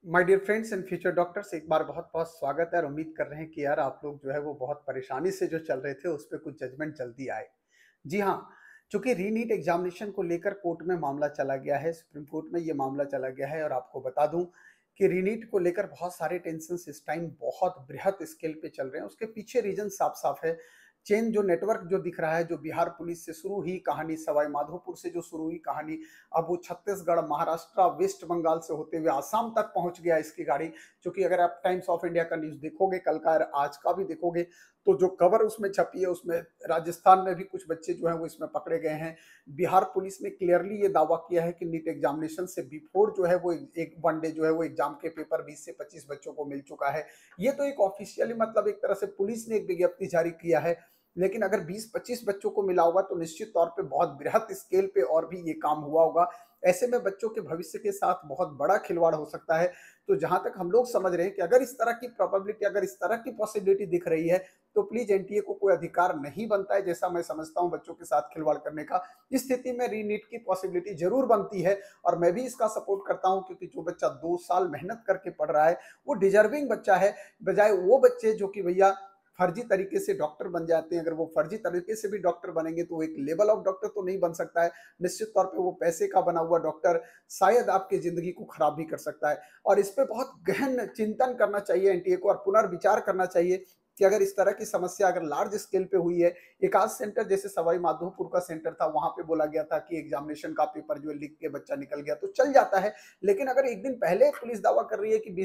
My dear friends and future doctors, एक बार बहुत बहुत स्वागत है और उम्मीद कर रहे हैं कि यार आप लोग जो है वो बहुत परेशानी से जो चल रहे थे उस पर कुछ जजमेंट जल्दी आए। जी हाँ, चूंकि रीनीट एग्जामिनेशन को लेकर कोर्ट में मामला चला गया है, सुप्रीम कोर्ट में ये मामला चला गया है और आपको बता दूं कि रीनीट को लेकर बहुत सारे टेंशन इस टाइम बहुत बृहद स्केल पे चल रहे हैं। उसके पीछे रीजन साफ साफ है। चेन जो नेटवर्क जो दिख रहा है, जो बिहार पुलिस से शुरू हुई कहानी, सवाई माधोपुर से जो शुरू हुई कहानी, अब वो छत्तीसगढ़, महाराष्ट्र, वेस्ट बंगाल से होते हुए आसाम तक पहुंच गया इसकी गाड़ी। क्योंकि अगर आप टाइम्स ऑफ इंडिया का न्यूज देखोगे, कल का आज का भी देखोगे, तो जो कवर उसमें छपी है उसमें राजस्थान में भी कुछ बच्चे जो हैं वो इसमें पकड़े गए हैं। बिहार पुलिस ने क्लियरली ये दावा किया है कि नीट एग्जामिनेशन से बिफोर जो है वो एक वन डे जो है वो एग्जाम के पेपर 20 से 25 बच्चों को मिल चुका है। ये तो एक ऑफिशियली मतलब एक तरह से पुलिस ने एक विज्ञप्ति जारी किया है। लेकिन अगर 20-25 बच्चों को मिला होगा तो निश्चित तौर पे बहुत बृहद स्केल पे और भी ये काम हुआ होगा। ऐसे में बच्चों के भविष्य के साथ बहुत बड़ा खिलवाड़ हो सकता है। तो जहां तक हम लोग समझ रहे हैं कि अगर इस तरह की प्रोबेबिलिटी, अगर इस तरह की पॉसिबिलिटी दिख रही है, तो प्लीज एनटीए को कोई अधिकार नहीं बनता है, जैसा मैं समझता हूं, बच्चों के साथ खिलवाड़ करने का। इस स्थिति में रीनीट की पॉसिबिलिटी जरूर बनती है और मैं भी इसका सपोर्ट करता हूं, क्योंकि जो बच्चा 2 साल मेहनत करके पढ़ रहा है वो डिजर्विंग बच्चा है, बजाय वो बच्चे जो कि भैया फर्जी तरीके से डॉक्टर बन जाते हैं। अगर वो फर्जी तरीके से भी डॉक्टर बनेंगे तो एक लेवल ऑफ डॉक्टर तो नहीं बन सकता है। निश्चित तौर पे वो पैसे का बना हुआ डॉक्टर शायद आपकी जिंदगी को खराब भी कर सकता है। और इस पे बहुत गहन चिंतन करना चाहिए एनटीए को और पुनर्विचार करना चाहिए कि अगर इस तरह की समस्या अगर लार्ज स्केल पे हुई है। एक आध सेंटर जैसे सवाई माधोपुर का सेंटर था, वहां पे बोला गया था कि एग्जामिनेशन का पेपर जो है लिख के बच्चा निकल गया तो चल जाता है। लेकिन अगर एक दिन पहले पुलिस दावा कर रही है कि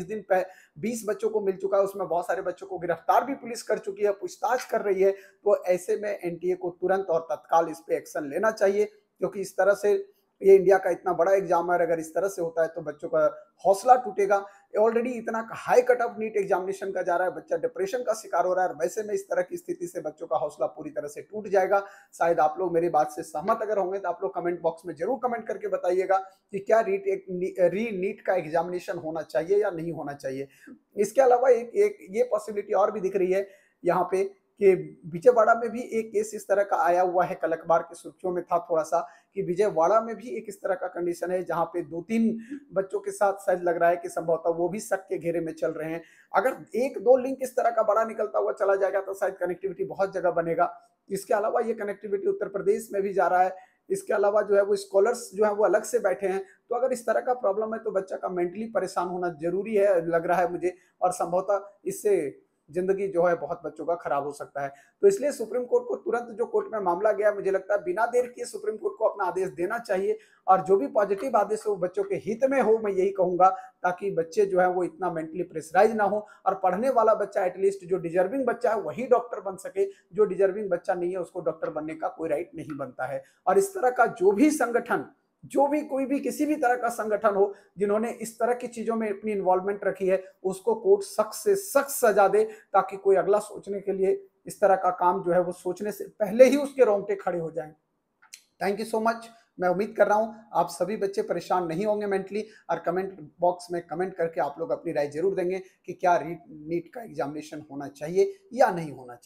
20 बच्चों को मिल चुका है, उसमें बहुत सारे बच्चों को गिरफ्तार भी पुलिस कर चुकी है, पूछताछ कर रही है, तो ऐसे में एनटीए को तुरंत और तत्काल इस पे एक्शन लेना चाहिए। क्योंकि इस तरह से ये इंडिया का इतना बड़ा एग्जाम है, अगर इस तरह से होता है तो बच्चों का हौसला टूटेगा। ऑलरेडी इतना high cut off NEET examination का जा रहा है, बच्चा डिप्रेशन का शिकार हो रहा है और वैसे में इस तरह की स्थिति से बच्चों का हौसला पूरी तरह से टूट जाएगा। शायद आप लोग मेरी बात से सहमत अगर होंगे तो आप लोग कमेंट बॉक्स में जरूर कमेंट करके बताइएगा कि क्या री नीट का एग्जामिनेशन होना चाहिए या नहीं होना चाहिए। इसके अलावा एक एक ये पॉसिबिलिटी और भी दिख रही है यहाँ पे कि विजयवाड़ा में भी एक केस इस तरह का आया हुआ है, कल अखबार की सुर्खियों में था थोड़ा सा, कि विजयवाड़ा में भी एक इस तरह का कंडीशन है जहां पे 2-3 बच्चों के साथ शायद लग रहा है कि संभवतः वो भी शक के घेरे में चल रहे हैं। अगर 1-2 लिंक इस तरह का बड़ा निकलता हुआ चला जाएगा तो शायद कनेक्टिविटी बहुत जगह बनेगा। इसके अलावा ये कनेक्टिविटी उत्तर प्रदेश में भी जा रहा है। इसके अलावा जो है वो स्कॉलर्स जो है वो अलग से बैठे हैं। तो अगर इस तरह का प्रॉब्लम है तो बच्चा का मेंटली परेशान होना जरूरी है, लग रहा है मुझे, और संभवतः इससे जिंदगी जो है बहुत बच्चों का खराब हो सकता है। तो इसलिए सुप्रीम कोर्ट को तुरंत जो कोर्ट में मामला गया, मुझे लगता है बिना देर किए सुप्रीम कोर्ट को अपना आदेश देना चाहिए और जो भी पॉजिटिव आदेश हो वो बच्चों के हित में हो, मैं यही कहूंगा, ताकि बच्चे जो है वो इतना मेंटली प्रेशराइज ना हो और पढ़ने वाला बच्चा एटलीस्ट जो डिजर्विंग बच्चा है वही डॉक्टर बन सके। जो डिजर्विंग बच्चा नहीं है उसको डॉक्टर बनने का कोई राइट नहीं बनता है। और इस तरह का जो भी संगठन, जो भी कोई भी किसी भी तरह का संगठन हो जिन्होंने इस तरह की चीजों में अपनी इन्वॉल्वमेंट रखी है, उसको कोर्ट सख्त से सख्त सजा दे, ताकि कोई अगला सोचने के लिए इस तरह का काम जो है वो सोचने से पहले ही उसके रोंगटे खड़े हो जाएं। Thank you so much. मैं उम्मीद कर रहा हूं आप सभी बच्चे परेशान नहीं होंगे मेंटली, और कमेंट बॉक्स में कमेंट करके आप लोग अपनी राय जरूर देंगे कि क्या नीट का एग्जामिनेशन होना चाहिए या नहीं होना चाहिए।